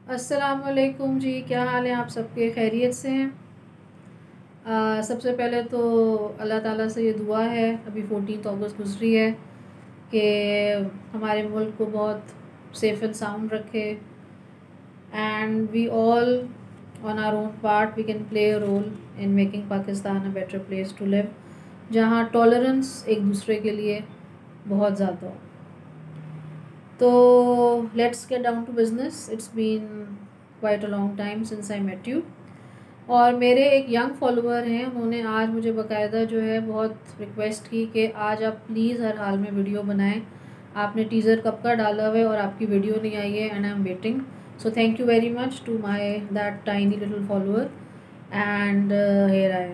अस्सलामुअलैकुम जी, क्या हाल है आप सबके? खैरियत से हैं? सबसे पहले तो अल्लाह ताला से ये दुआ है, अभी 14 अगस्त गुजरी है, कि हमारे मुल्क को बहुत सेफ़ एंड साउंड रखे। And we all on our own part we can play a role in making Pakistan a better place to live, जहाँ टॉलरेंस एक दूसरे के लिए बहुत ज़्यादा हो। तो let's get down to business. It's been quite a long time since I met you. और मेरे एक यंग फॉलोअर हैं, उन्होंने आज मुझे बाकायदा जो है बहुत रिक्वेस्ट की कि आज आप प्लीज़ हर हाल में वीडियो बनाएं। आपने टीज़र कब का डाला हुआ है और आपकी वीडियो नहीं आई है, and I am waiting. So thank you very much to my that tiny little follower. And here I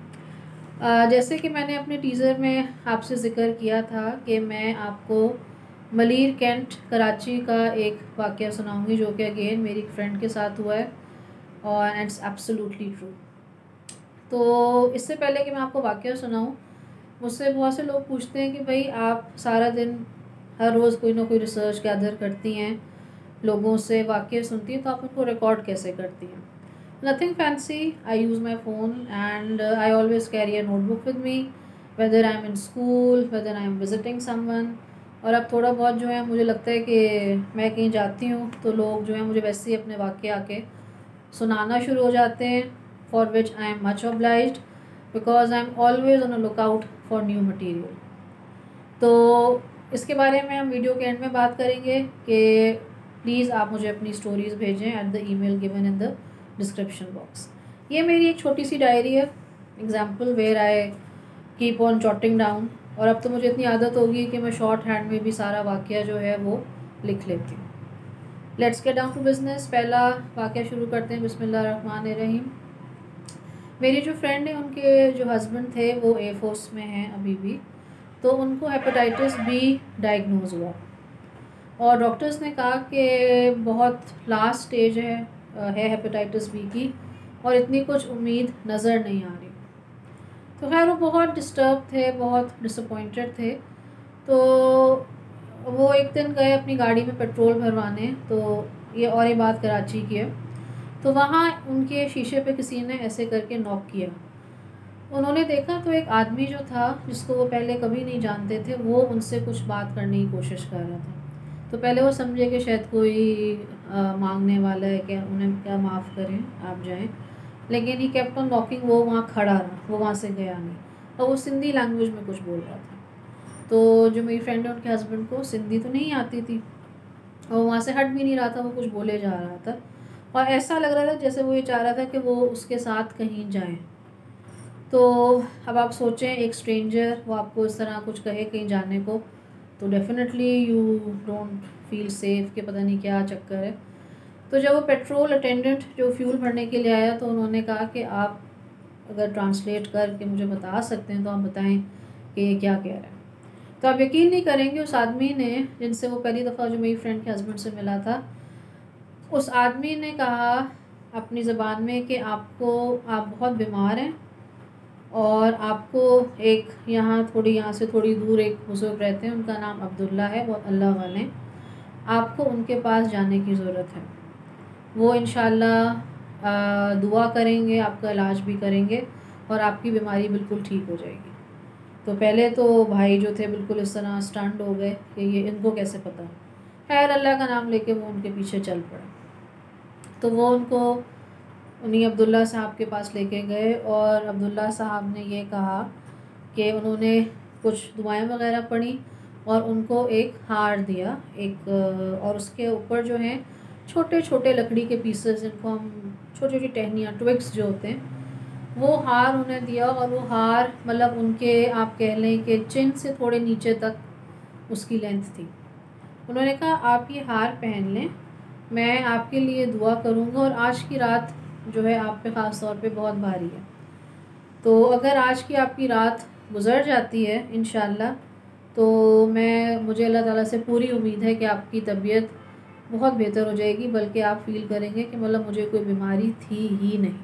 am. जैसे कि मैंने अपने टीज़र में आपसे ज़िक्र किया था कि मैं आपको मलीर कैंट कराची का एक वाक़या सुनाऊंगी, जो कि अगेन मेरी एक फ्रेंड के साथ हुआ है, और इट्स एब्सोल्युटली ट्रू। तो इससे पहले कि मैं आपको वाक़या सुनाऊं, मुझसे बहुत से लोग पूछते हैं कि भाई आप सारा दिन हर रोज़ कोई ना कोई रिसर्च गैदर करती हैं, लोगों से वाक़या सुनती हैं, तो आप उनको रिकॉर्ड कैसे करती हैं? Nothing fancy, I use my phone and I always carry a notebook with me, whether I am in school, whether I am visiting someone. और अब थोड़ा बहुत जो है मुझे लगता है कि मैं कहीं जाती हूँ तो लोग जो है मुझे वैसे ही अपने वाक़या आके सुनाना शुरू हो जाते हैं, for which I am much obliged, because I am always on a look out for new material. तो इसके बारे में हम वीडियो के एंड में बात करेंगे कि प्लीज़ आप मुझे अपनी स्टोरीज़ भेजें at the email given in the description box. ये मेरी एक छोटी सी डायरी है, example where I keep on jotting down. और अब तो मुझे इतनी आदत होगी कि मैं शॉर्ट हैंड में भी सारा वाक़या जो है वो लिख लेती हूँ। Let's get down to business. पहला वाक़या शुरू करते हैं, बिस्मिल्लाहिर्रहमानिर्रहीम। मेरी जो फ्रेंड है, उनके जो हस्बैंड थे वो एयरफोर्स में हैं अभी भी, तो उनको हेपेटाइटिस बी डायग्नोज हुआ, और डॉक्टर्स ने कहा कि बहुत लास्ट स्टेज है हेपेटाइटिस बी की, और इतनी कुछ उम्मीद नज़र नहीं आ रही। तो खैर वो बहुत डिस्टर्ब थे, बहुत डिसअपॉइंटेड थे। तो वो एक दिन गए अपनी गाड़ी में पेट्रोल भरवाने, तो ये बात कराची की है। तो वहाँ उनके शीशे पे किसी ने ऐसे करके नॉक किया। उन्होंने देखा तो एक आदमी जो था, जिसको वो पहले कभी नहीं जानते थे, वो उनसे कुछ बात करने की कोशिश कर रहा था। तो पहले वो समझे कि शायद कोई मांगने वाला है, क्या उन्हें क्या माफ़ करें, आप जाएं। लेकिन ही केप्ट ऑन नॉकिंग, वो वहाँ खड़ा रहा, वो वहाँ से गया नहीं, और वो सिंधी लैंग्वेज में कुछ बोल रहा था। तो जो मेरी फ्रेंड है, उनके हस्बैंड को सिंधी तो नहीं आती थी, और वहाँ से हट भी नहीं रहा था, वो कुछ बोले जा रहा था, और ऐसा लग रहा था जैसे वो ये चाह रहा था कि वो उसके साथ कहीं जाएं। तो अब आप सोचें, एक स्ट्रेंजर वो आपको इस तरह कुछ कहे कहीं जाने को, तो definitely you don't feel safe कि पता नहीं क्या चक्कर है। तो जब वो पेट्रोल अटेंडेंट जो फ्यूल भरने के लिए आया, तो उन्होंने कहा कि आप अगर ट्रांसलेट करके मुझे बता सकते हैं तो आप बताएं कि ये क्या कह रहा है। तो आप यकीन नहीं करेंगे, उस आदमी ने, जिनसे वो पहली दफ़ा जो मेरी फ्रेंड के हस्बैंड से मिला था, उस आदमी ने कहा अपनी ज़बान में कि आप बहुत बीमार हैं, और आपको एक यहाँ से थोड़ी दूर एक बुज़ुर्ग रहते हैं, उनका नाम अब्दुल्ला है, वो अल्लाह वाले, आपको उनके पास जाने की ज़रूरत है। वो इंशाल्लाह दुआ करेंगे, आपका इलाज भी करेंगे, और आपकी बीमारी बिल्कुल ठीक हो जाएगी। तो पहले तो भाई जो थे बिल्कुल इस तरह स्टंड हो गए कि ये इनको कैसे पता। खैर अल्लाह का नाम लेके वो उनके पीछे चल पड़े। तो वो उनको उन्हीं अब्दुल्ला साहब के पास लेके गए, और अब्दुल्ला साहब ने ये कहा कि उन्होंने कुछ दुआएं वगैरह पढ़ी, और उनको एक हार दिया, और उसके ऊपर जो हैं छोटे छोटे लकड़ी के पीसेस, जिनको हम छोटी छोटी टहनियाँ, ट्विग्स जो होते हैं, वो हार उन्हें दिया। और वो हार मतलब उनके, आप कह लें कि चिन से थोड़े नीचे तक उसकी लेंथ थी। उन्होंने कहा आप ये हार पहन लें, मैं आपके लिए दुआ करूँगा, और आज की रात जो है आप पे ख़ास तौर पे बहुत भारी है। तो अगर आज की आपकी रात गुज़र जाती है इंशाल्लाह, तो मुझे अल्लाह ताला से पूरी उम्मीद है कि आपकी तबीयत बहुत बेहतर हो जाएगी, बल्कि आप फ़ील करेंगे कि मतलब मुझे कोई बीमारी थी ही नहीं।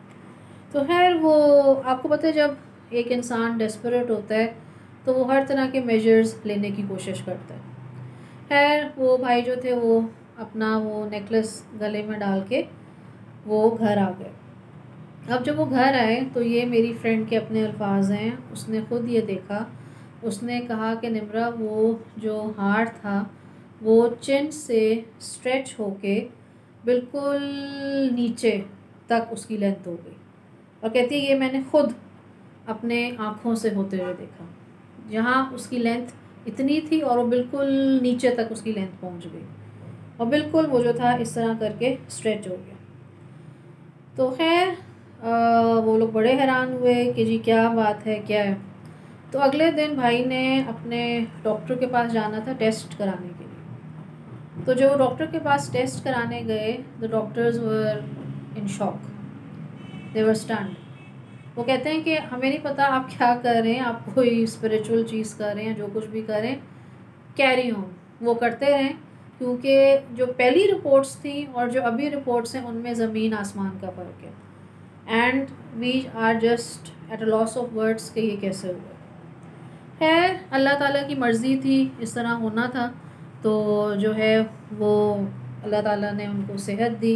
तो खैर वो, आपको पता है जब एक इंसान डेस्परेट होता है तो वो हर तरह के मेजर्स लेने की कोशिश करता है। खैर वो भाई जो थे वो अपना वो नेकलेस गले में डाल के वो घर आ गए। अब जब वो घर आए तो ये मेरी फ्रेंड के अपने अल्फाज हैं, उसने ख़ुद ये देखा। उसने कहा कि निम्रा वो जो हार था वो चिन से स्ट्रेच होके बिल्कुल नीचे तक उसकी लेंथ हो गई, और कहती है ये मैंने ख़ुद अपने आँखों से होते हुए देखा। जहाँ उसकी लेंथ इतनी थी और वो बिल्कुल नीचे तक उसकी लेंथ पहुँच गई, और बिल्कुल वो जो था इस तरह करके स्ट्रेच हो गया। तो खैर वो लोग बड़े हैरान हुए कि जी क्या बात है, क्या है। तो अगले दिन भाई ने अपने डॉक्टर के पास जाना था टेस्ट कराने के लिए। तो जो डॉक्टर के पास टेस्ट कराने गए, the doctors were in shock, they were stunned. वो कहते हैं कि हमें नहीं पता आप क्या कर रहे हैं, आप कोई स्पिरिचुअल चीज़ कर रहे हैं, जो कुछ भी करें कैरी ऑन, वो करते रहें, क्योंकि जो पहली रिपोर्ट्स थी और जो अभी रिपोर्ट्स हैं उनमें ज़मीन आसमान का फ़र्क है। And we are just at a loss of words कि ये कैसे हुआ। खैर अल्लाह ताला की मर्ज़ी थी, इस तरह होना था। तो जो है वो अल्लाह ताला ने उनको सेहत दी,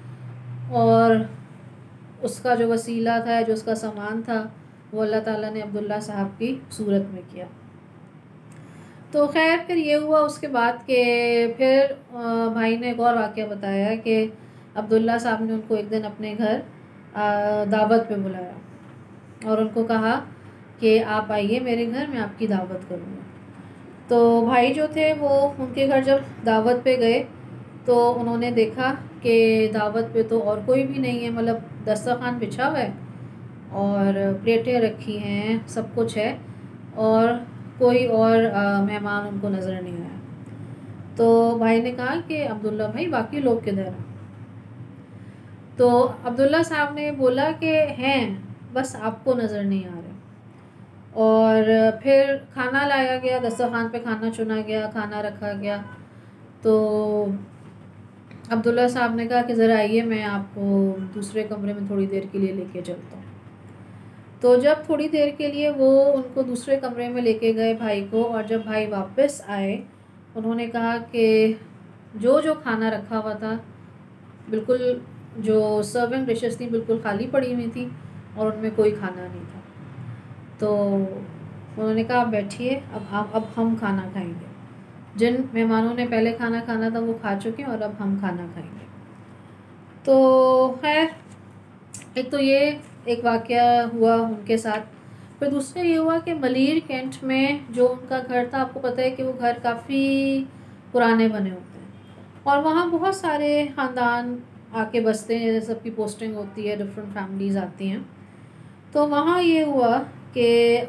और उसका जो वसीला था, जो उसका सामान था, वो अल्लाह ताला ने अब्दुल्ला साहब की सूरत में किया। तो खैर फिर ये हुआ उसके बाद के फिर भाई ने एक और वाक़या बताया कि अब्दुल्ला साहब ने उनको एक दिन अपने घर दावत पे बुलाया और उनको कहा कि आप आइए मेरे घर, मैं आपकी दावत करूँगा। तो भाई जो थे वो उनके घर जब दावत पे गए तो उन्होंने देखा कि दावत पे तो और कोई भी नहीं है, मतलब दस्तरखान बिछा हुआ है और प्लेटें रखी हैं, सब कुछ है, और कोई और मेहमान उनको नज़र नहीं आया। तो भाई ने कहा कि अब्दुल्ला भाई बाकी लोग किधर हैं? तो अब्दुल्ला साहब ने बोला कि हैं, बस आपको नज़र नहीं आ रहे। और फिर खाना लाया गया, दस्तरखान पे खाना चुना गया, खाना रखा गया। तो अब्दुल्ला साहब ने कहा कि ज़रा आइए मैं आपको दूसरे कमरे में थोड़ी देर के लिए लेके चलता हूँ। तो जब थोड़ी देर के लिए वो उनको दूसरे कमरे में लेके गए भाई को, और जब भाई वापस आए उन्होंने कहा कि जो जो खाना रखा हुआ था बिल्कुल, जो सर्विंग डिशेस थी बिल्कुल खाली पड़ी हुई थी और उनमें कोई खाना नहीं था। तो उन्होंने कहा आप बैठिए, अब हम खाना खाएंगे। जिन मेहमानों ने पहले खाना खाना था वो खा चुके हैं और अब हम खाना खाएंगे। तो खैर एक तो ये एक वाक़या हुआ उनके साथ। फिर दूसरा ये हुआ कि मलीर कैंट में जो उनका घर था, आपको पता है कि वो घर काफ़ी पुराने बने होते हैं और वहाँ बहुत सारे ख़ानदान आके बसते हैं, जैसे सबकी पोस्टिंग होती है, डिफरेंट फैमिलीज़ आती हैं। तो वहाँ ये हुआ कि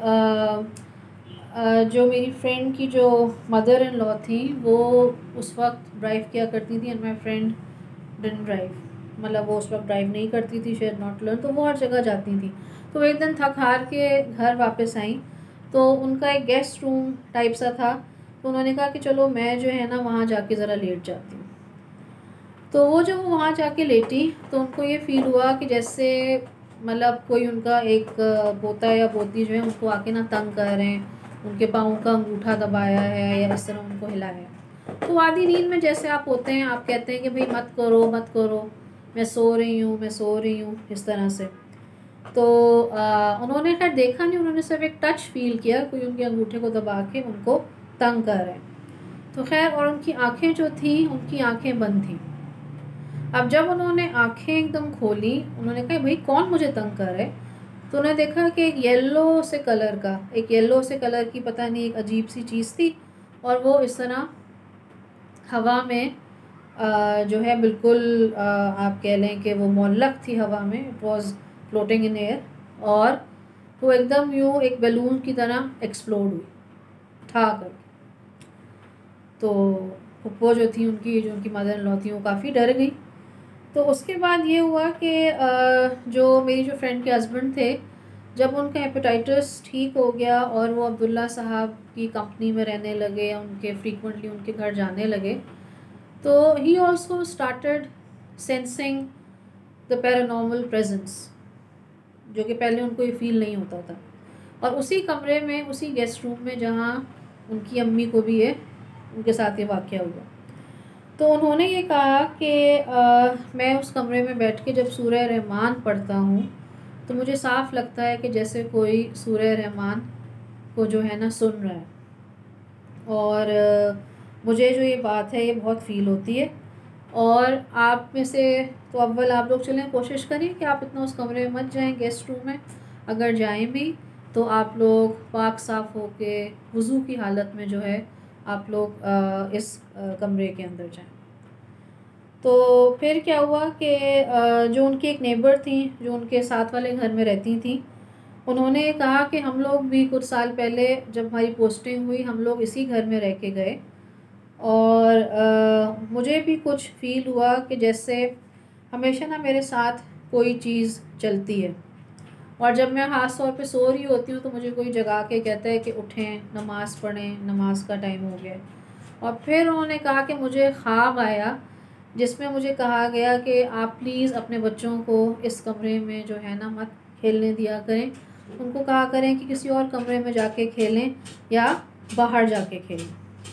जो मेरी फ्रेंड की जो मदर इन लॉ थी वो उस वक्त ड्राइव किया करती थी, and my friend didn't drive, मतलब वो उस वक्त ड्राइव नहीं करती थी, शेयर नॉट लर्न, तो वो हर जगह जाती थी। तो एक दिन थक हार के घर वापस आई तो उनका एक गेस्ट रूम टाइप सा था, तो उन्होंने कहा कि चलो मैं जो है ना वहाँ जाके ज़रा लेट जाती हूँ। तो वो जब वो वहाँ जाके लेटी तो उनको ये फ़ील हुआ कि जैसे मतलब कोई उनका एक पोता या पोती जो है उनको आके ना तंग कर रहे हैं, उनके पाँव का अंगूठा दबाया है या इस तरह उनको हिलाया है। तो आधी नींद में जैसे आप होते हैं, आप कहते हैं कि भाई मत करो मत करो, मैं सो रही हूँ मैं सो रही हूँ, इस तरह से। तो उन्होंने खैर देखा नहीं, उन्होंने सिर्फ एक टच फील किया, कोई उनके अंगूठे को दबा के उनको तंग कर रहे हैं। तो खैर और उनकी आँखें जो थी उनकी आँखें बंद थीं। अब जब उन्होंने आँखें एकदम खोली, उन्होंने कहा भाई कौन मुझे तंग कर रहा है? तो उन्होंने देखा कि एक येलो से कलर की पता नहीं एक अजीब सी चीज़ थी, और वो इस तरह हवा में जो है बिल्कुल आप कह लें कि वो मुअल्लक़ थी हवा में, it was floating in air, और वो एकदम यूँ एक बैलून की तरह एक्सप्लोड हुई ठा कर। तो वो जो उनकी मदर इन लॉ थी वो काफ़ी डर गई। तो उसके बाद ये हुआ कि जो मेरी जो फ्रेंड के हस्बैंड थे, जब उनका हेपेटाइटिस ठीक हो गया और वो अब्दुल्ला साहब की कंपनी में रहने लगे, उनके फ्रीक्वेंटली उनके घर जाने लगे, तो he also started sensing the paranormal presence, जो कि पहले उनको ये फील नहीं होता था। और उसी कमरे में, उसी गेस्ट रूम में जहाँ उनकी अम्मी को भी है, उनके साथ ये वाक़या हुआ। तो उन्होंने ये कहा कि मैं उस कमरे में बैठ के जब सूरह रहमान पढ़ता हूँ तो मुझे साफ़ लगता है कि जैसे कोई सूरह रहमान को जो है ना सुन रहा है। और मुझे जो ये बात है ये बहुत फ़ील होती है। और आप में से तो अव्वल आप लोग चलें, कोशिश करें कि आप इतना उस कमरे में मत जाएं, गेस्ट रूम में। अगर जाएं भी तो आप लोग पाक साफ़ होके वज़ू की हालत में जो है आप लोग इस कमरे के अंदर जाएं। तो फिर क्या हुआ कि जो उनकी एक नेबर थी, जो उनके साथ वाले घर में रहती थी, उन्होंने कहा कि हम लोग भी कुछ साल पहले जब हमारी पोस्टिंग हुई हम लोग इसी घर में रह के गए। और मुझे भी कुछ फ़ील हुआ कि जैसे हमेशा ना मेरे साथ कोई चीज़ चलती है। और जब मैं ख़ास तौर पे सो रही होती हूँ तो मुझे कोई जगा के कहता है कि उठें, नमाज़ पढ़ें, नमाज का टाइम हो गया। और फिर उन्होंने कहा कि मुझे ख्वाब आया जिसमें मुझे कहा गया कि आप प्लीज़ अपने बच्चों को इस कमरे में जो है ना मत खेलने दिया करें, उनको कहा करें कि किसी और कमरे में जाके खेलें या बाहर जाके खेलें।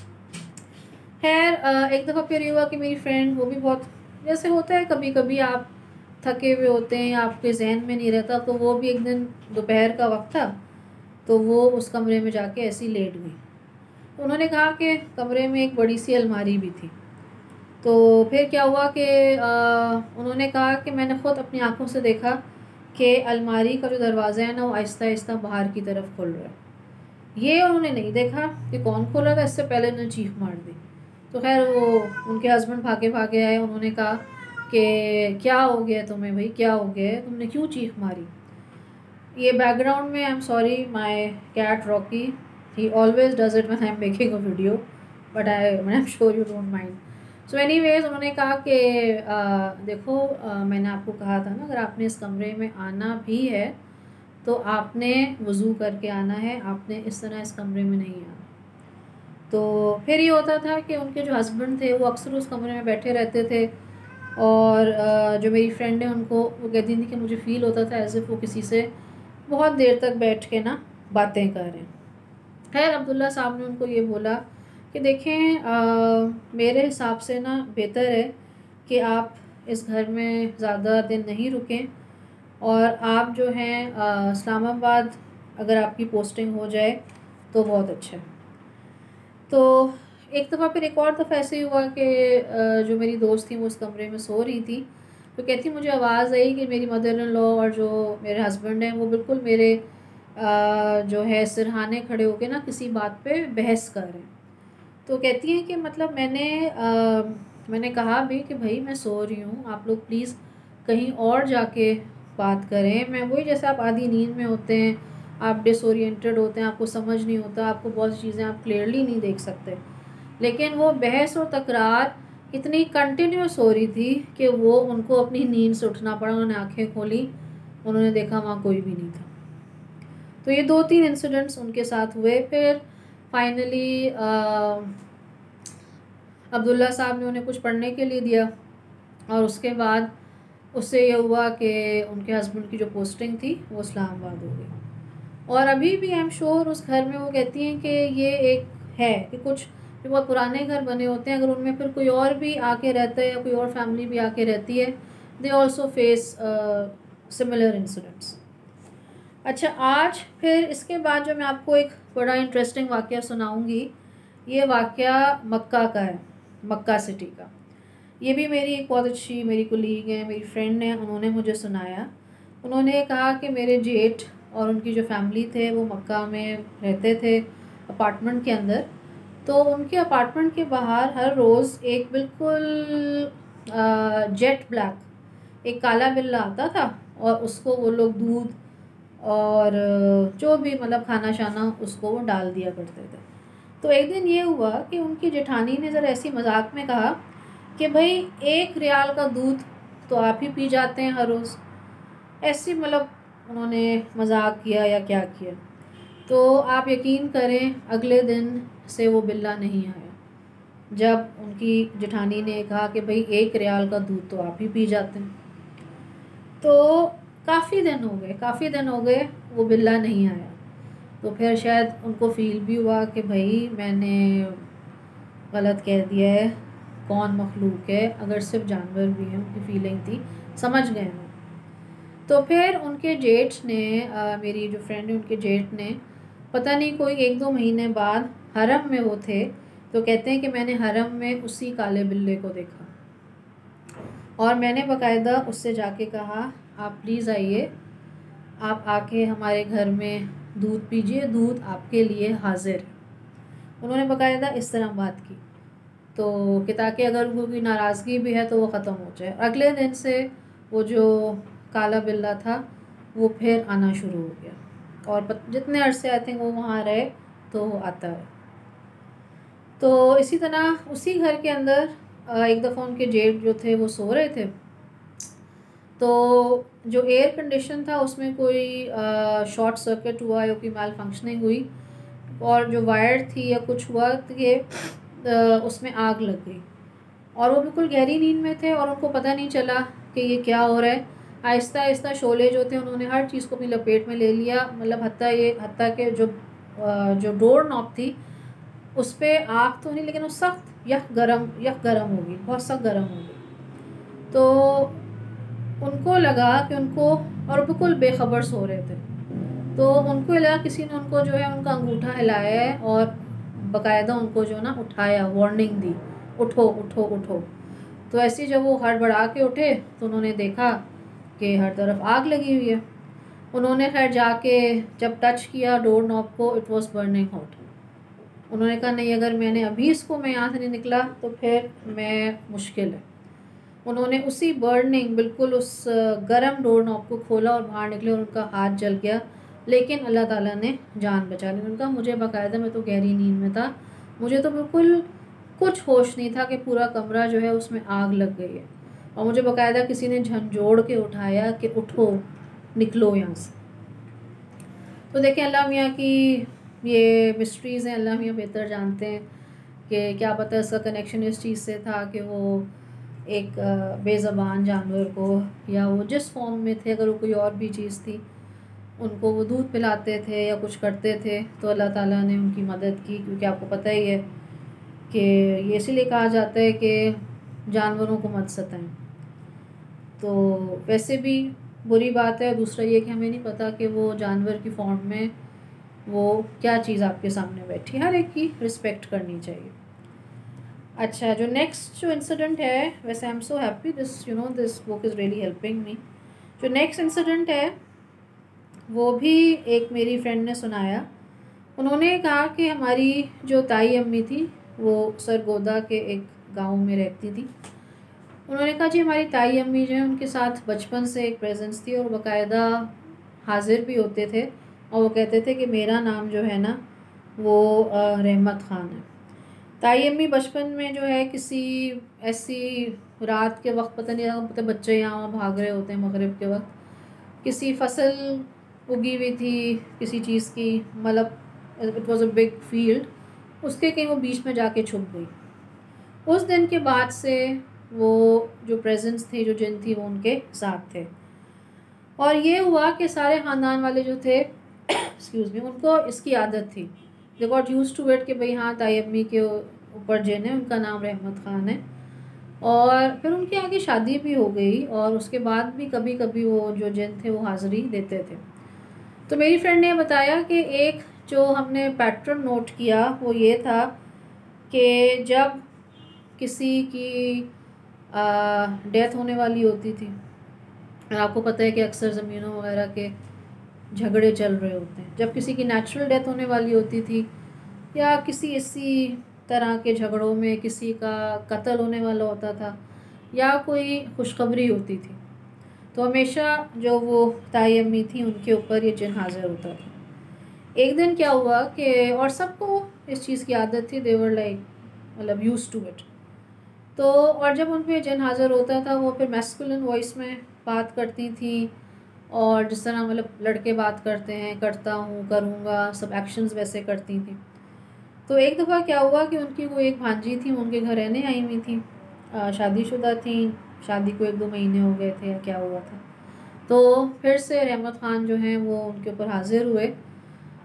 खैर एक दफ़ा फिर ये हुआ कि मेरी फ्रेंड, वो भी बहुत, जैसे होता है कभी कभी आप थके हुए होते हैं, आपके जहन में नहीं रहता, तो वो भी एक दिन दोपहर का वक्त था तो वो उस कमरे में जाके ऐसी लेट गई। तो उन्होंने कहा कि कमरे में एक बड़ी सी अलमारी भी थी। तो फिर क्या हुआ कि उन्होंने कहा कि मैंने ख़ुद अपनी आँखों से देखा कि अलमारी का जो दरवाज़ा है ना वो आहिस्ता आहिस्ता बाहर की तरफ खुल रहा है। ये उन्होंने नहीं देखा कि कौन खोल रहा था, इससे पहले उन्होंने चीख मार दी। तो खैर वो उनके हस्बैंड भागे भागे आए। उन्होंने कहा कि क्या हो गया तुम्हें भाई, क्या हो गया है, तुमने क्यों चीख मारी। ये बैकग्राउंड में, I am sorry, my cat Rocky, he always does it when I am making a video, but I am sure you don't mind. So anyways उन्होंने कहा कि देखो मैंने आपको कहा था ना, अगर आपने इस कमरे में आना भी है तो आपने वज़ू करके आना है, आपने इस तरह इस कमरे में नहीं आना। तो फिर ये होता था कि उनके जो हस्बैंड थे वो अक्सर उस कमरे में बैठे रहते थे। और जो मेरी फ्रेंड है उनको, वो कहती थी कि मुझे फ़ील होता था एज़ इफ़ वो किसी से बहुत देर तक बैठ के ना बातें कर रहे हैं। खैर अब्दुल्ला साहब ने उनको ये बोला कि देखें मेरे हिसाब से ना बेहतर है कि आप इस घर में ज़्यादा दिन नहीं रुकें और आप जो हैं इस्लामाबाद अगर आपकी पोस्टिंग हो जाए तो बहुत अच्छा है। तो एक दफ़ा फिर एक और दफ़ा ऐसे ही हुआ कि जो मेरी दोस्त थी वो उस कमरे में सो रही थी। तो कहती मुझे आवाज़ आई कि मेरी मदर इन लॉ और जो मेरे हस्बैंड हैं वो बिल्कुल मेरे जो है सिरहाने खड़े होके ना किसी बात पे बहस कर रहे हैं। तो कहती हैं कि मतलब मैंने कहा भी कि भाई मैं सो रही हूँ, आप लोग प्लीज़ कहीं और जाके बात करें। मैं वही, जैसे आप आधी नींद में होते हैं, आप डिसोरिएंटेड होते हैं, आपको समझ नहीं होता, आपको बहुत सी चीज़ें आप क्लियरली नहीं देख सकते। लेकिन वो बहस और तकरार इतनी कंटिन्यूस हो रही थी कि वो उनको अपनी नींद से उठना पड़ा। उन्होंने आंखें खोली, उन्होंने देखा वहाँ कोई भी नहीं था। तो ये 2-3 इंसिडेंट्स उनके साथ हुए। फिर फाइनली अब्दुल्ला साहब ने उन्हें कुछ पढ़ने के लिए दिया और उसके बाद उससे ये हुआ कि उनके हस्बैंड की जो पोस्टिंग थी वो इस्लामाबाद हो गई। और अभी भी आई एम श्योर उस घर में, वो कहती हैं कि ये एक है कि कुछ जो बहुत पुराने घर बने होते हैं, अगर उनमें फिर कोई और भी आके रहता है या कोई और फैमिली भी आके रहती है, they also face similar incidents. अच्छा, आज फिर इसके बाद जो मैं आपको एक बड़ा इंटरेस्टिंग वाक़या सुनाऊंगी, ये वाक़या मक्का का है, मक्का सिटी का। ये भी मेरी एक बहुत अच्छी मेरी कुलीग है, मेरी फ्रेंड है, उन्होंने मुझे सुनाया। उन्होंने कहा कि मेरे जेठ और उनकी जो फैमिली थे वो मक्का में रहते थे अपार्टमेंट के अंदर। तो उनके अपार्टमेंट के बाहर हर रोज़ एक बिल्कुल जेट ब्लैक एक काला बिल्ला आता था और उसको वो लोग दूध और जो भी मतलब खाना शाना उसको वो डाल दिया करते थे। तो एक दिन ये हुआ कि उनकी जेठानी ने ज़रा ऐसी मजाक में कहा कि भाई 1 रियाल का दूध तो आप ही पी जाते हैं हर रोज़। ऐसी मतलब उन्होंने मजाक किया या क्या किया। तो आप यकीन करें अगले दिन से वो बिल्ला नहीं आया। जब उनकी जेठानी ने कहा कि भाई 1 रियाल का दूध तो आप ही पी जाते हैं, तो काफ़ी दिन हो गए वो बिल्ला नहीं आया। तो फिर शायद उनको फ़ील भी हुआ कि भाई मैंने गलत कह दिया है, कौन मखलूक है, अगर सिर्फ जानवर भी हैं, उनकी फीलिंग थी, समझ गए हैं। तो फिर उनके जेठ ने मेरी जो फ्रेंड है उनके जेठ ने पता नहीं कोई 1-2 महीने बाद हरम में वो थे, तो कहते हैं कि मैंने हरम में उसी काले बिल्ले को देखा और मैंने बाकायदा उससे जाके कहा आप प्लीज़ आइए, आप आके हमारे घर में दूध पीजिए, दूध आपके लिए हाजिर है। उन्होंने बाकायदा इस तरह बात की, तो कि ताकि अगर उनको कोई नाराज़गी भी है तो वो ख़त्म हो जाए। अगले दिन से वो जो काला बिल्ला था वो फिर आना शुरू हो गया और जितने अरसे आई थिंक वो वहाँ रहे तो वो आता है। तो इसी तरह उसी घर के अंदर एक दफ़ा उनके जेठ जो थे वो सो रहे थे, तो जो एयर कंडीशन था उसमें कोई शॉर्ट सर्किट हुआ या कोई माल फंक्शनिंग हुई और जो वायर थी या कुछ हुआ कि उसमें आग लग गई और वो बिल्कुल गहरी नींद में थे और उनको पता नहीं चला कि ये क्या हो रहा है। आहिस्ता आहिस्ता शोले जो थे उन्होंने हर चीज़ को अपनी लपेट में ले लिया, मतलब हत्ता के जो डोर नॉब थी उस पर आग तो नहीं, लेकिन वो सख्त यख गरम होगी, बहुत सख्त गरम होगी। तो उनको लगा कि उनको, और बिल्कुल बेखबर सो रहे थे, तो उनको लगा किसी ने उनको जो है उनका अंगूठा हिलाया है और बाकायदा उनको जो ना उठाया, वार्निंग दी, उठो उठो उठो। तो ऐसे जब वो हड़बड़ा के उठे तो उन्होंने देखा कि हर तरफ आग लगी हुई है। उन्होंने खैर जाके जब टच किया डोर नॉब को, इट वॉज बर्निंग हॉट। उन्होंने कहा नहीं, अगर मैंने अभी इसको मैं यहाँ से नहीं निकला तो फिर मैं मुश्किल है। उन्होंने उसी बर्निंग बिल्कुल उस गरम डोर नॉब को खोला और बाहर निकले और उनका हाथ जल गया, लेकिन अल्लाह ताला ने जान बचा ली। उनका मुझे बाकायदा, मैं तो गहरी नींद में था, मुझे तो बिल्कुल कुछ होश नहीं था कि पूरा कमरा जो है उसमें आग लग गई है और मुझे बाकायदा किसी ने झंझोड़ के उठाया कि उठो निकलो यहाँ से। तो देखें अल्लाह मियाँ की ये मिस्ट्रीज़ हैं, अल्लाह मियाँ बेहतर जानते हैं कि क्या पता इसका कनेक्शन इस चीज़ से था कि वो एक बेज़बान जानवर को, या वो जिस फॉर्म में थे, अगर वो कोई और भी चीज़ थी, उनको वो दूध पिलाते थे या कुछ करते थे तो अल्लाह ताला ने उनकी मदद की। क्योंकि आपको पता ही है कि ये इसीलिए कहा जाता है कि जानवरों को मत सताएं। तो वैसे भी बुरी बात है, दूसरा ये कि हमें नहीं पता कि वो जानवर की फॉर्म में वो क्या चीज़ आपके सामने बैठी। हर एक की रिस्पेक्ट करनी चाहिए। अच्छा, जो नेक्स्ट जो इंसिडेंट है, वैसे I am so happy this book is really helping me. जो नेक्स्ट इंसिडेंट है वो भी एक मेरी फ्रेंड ने सुनाया। उन्होंने कहा कि हमारी जो ताई अम्मी थी वो सरगोदा के एक गांव में रहती थी। उन्होंने कहा जी हमारी ताई अम्मी जो है उनके साथ बचपन से एक प्रेजेंस थी और बाकायदा हाजिर भी होते थे और वो कहते थे कि मेरा नाम जो है ना वो रहमत ख़ान है। ताई अम्मी बचपन में जो है किसी ऐसी रात के वक्त, पता नहीं पता, बच्चे यहाँ भाग रहे होते हैं मगरिब के वक्त, किसी फसल उगी हुई थी किसी चीज़ की, मतलब it was a big field, उसके कहीं वो बीच में जाके छुप गई। उस दिन के बाद से वो जो प्रेजेंस थी, जो जिन थी, वो उनके साथ थे। और ये हुआ कि सारे ख़ानदान वाले जो थे एक्सक्यूज़ मी, उनको इसकी आदत थी, they got used to it कि भाई हाँ ताई अम्मी के ऊपर जिन है, उनका नाम रहमत ख़ान है। और फिर उनकी आगे शादी भी हो गई और उसके बाद भी कभी कभी वो जो जिन थे वो हाज़िरी देते थे। तो मेरी फ्रेंड ने बताया कि एक जो हमने पैटर्न नोट किया वो ये था कि जब किसी की डेथ होने वाली होती थी, और आपको पता है कि अक्सर ज़मीनों वगैरह के झगड़े चल रहे होते हैं, जब किसी की नेचुरल डेथ होने वाली होती थी या किसी इसी तरह के झगड़ों में किसी का कत्ल होने वाला होता था या कोई खुशखबरी होती थी, तो हमेशा जो वो ताई अम्मी थी उनके ऊपर ये जिन हाज़िर होता था। एक दिन क्या हुआ कि, और सबको इस चीज़ की आदत थी, देवर लाइक मतलब यूज्ड टू इट। तो और जब उन पे जिन हाज़िर होता था वो फिर मैस्कुलिन वॉइस में बात करती थी और जिस तरह मतलब लड़के बात करते हैं, करता हूँ, करूँगा, सब एक्शंस वैसे करती थी। तो एक दफ़ा क्या हुआ कि उनकी वो एक भांजी थी, उनके घर रहने आई हुई थी, शादीशुदा थी, शादी को 1-2 महीने हो गए थे या क्या हुआ था। तो फिर से रहमत ख़ान जो हैं वो उनके ऊपर हाज़िर हुए।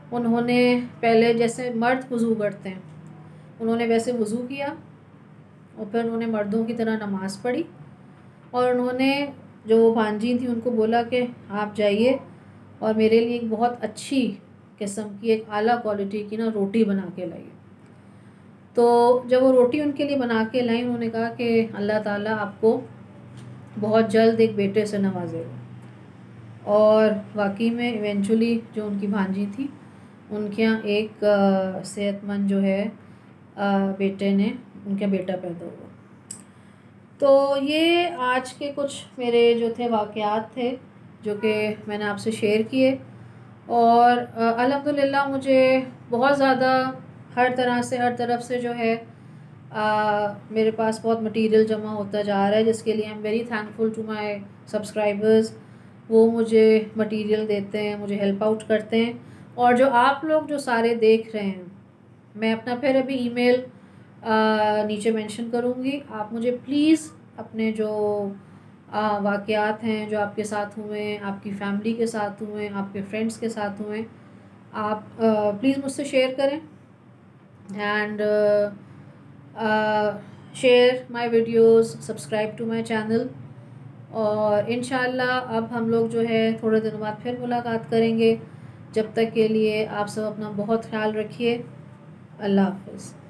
उन्होंने पहले जैसे मर्द वज़ू करते हैं, उन्होंने वैसे वज़ू किया और फिर उन्होंने मर्दों की तरह नमाज़ पढ़ी और उन्होंने जो वो भांजी थी उनको बोला कि आप जाइए और मेरे लिए एक बहुत अच्छी किस्म की एक आला क्वालिटी की ना रोटी बना के लाइए। तो जब वो रोटी उनके लिए बना के लाई, उन्होंने कहा कि अल्लाह ताला आपको बहुत जल्द एक बेटे से नवाजेगा। और वाकई में इवेंचुअली जो उनकी भांजी थी उनके यहाँ एक सेहतमंद जो है बेटे ने उनका बेटा पैदा हुआ। तो ये आज के कुछ मेरे जो थे वाक़यात थे जो कि मैंने आपसे शेयर किए। और अल्हम्दुलिल्लाह मुझे बहुत ज़्यादा हर तरफ से जो है मेरे पास बहुत मटेरियल जमा होता जा रहा है, जिसके लिए I am very thankful to my subscribers. वो मुझे मटेरियल देते हैं, मुझे हेल्प आउट करते हैं। और जो आप लोग जो सारे देख रहे हैं, मैं अपना फिर अभी ईमेल नीचे मेंशन करूँगी। आप मुझे प्लीज़ अपने जो वाक़यात हैं जो आपके साथ हुए, आपकी फ़ैमिली के साथ हुए, आपके फ्रेंड्स के साथ हुए, आप प्लीज़ मुझसे शेयर करें and share my videos, subscribe to my channel. और इंशाल्लाह अब हम लोग जो है थोड़े दिनों बाद फिर मुलाकात करेंगे। जब तक के लिए आप सब अपना बहुत ख्याल रखिए। अल्लाह हाफ़िज़।